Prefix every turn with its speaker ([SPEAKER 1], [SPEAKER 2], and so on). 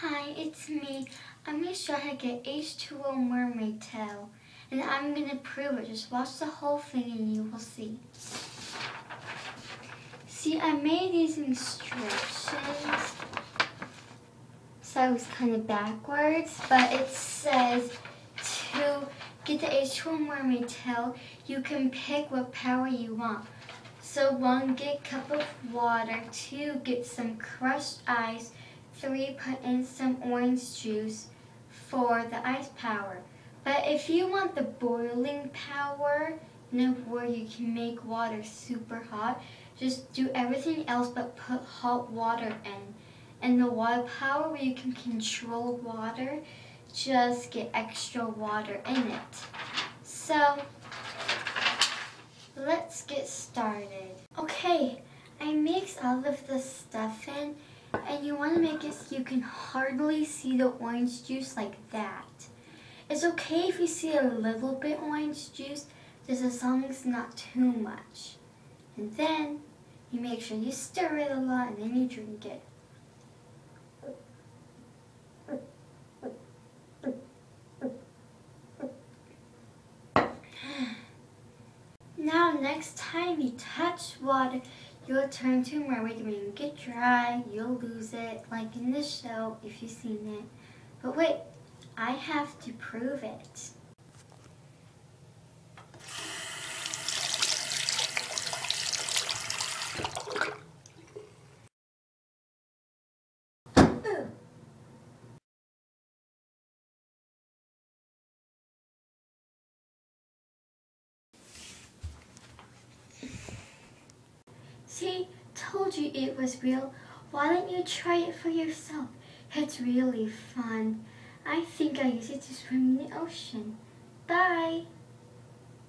[SPEAKER 1] Hi, it's me. I'm going to show you how to get H2O mermaid tail. And I'm going to prove it. Just watch the whole thing and you will see. See, I made these instructions. So I was kind of backwards. But it says to get the H2O mermaid tail, you can pick what power you want. So 1, get a cup of water. 2, get some crushed ice. 3, put in some orange juice. 4, the ice power. But if you want the boiling power, where you can make water super hot, just do everything else but put hot water in. And the water power, where you can control water, just get extra water in it. So, let's get started. Okay, I mixed all of the stuff in, and you want to make it so you can hardly see the orange juice like that. It's okay if you see a little bit orange juice, just as long as it's not too much. And then you make sure you stir it a lot and then you drink it. Now next time you touch water, you'll turn to a mermaid. When you get dry, you'll lose it, like in this show if you've seen it. But wait, I have to prove it. See, told you it was real. Why don't you try it for yourself? It's really fun. I think I use it to swim in the ocean. Bye!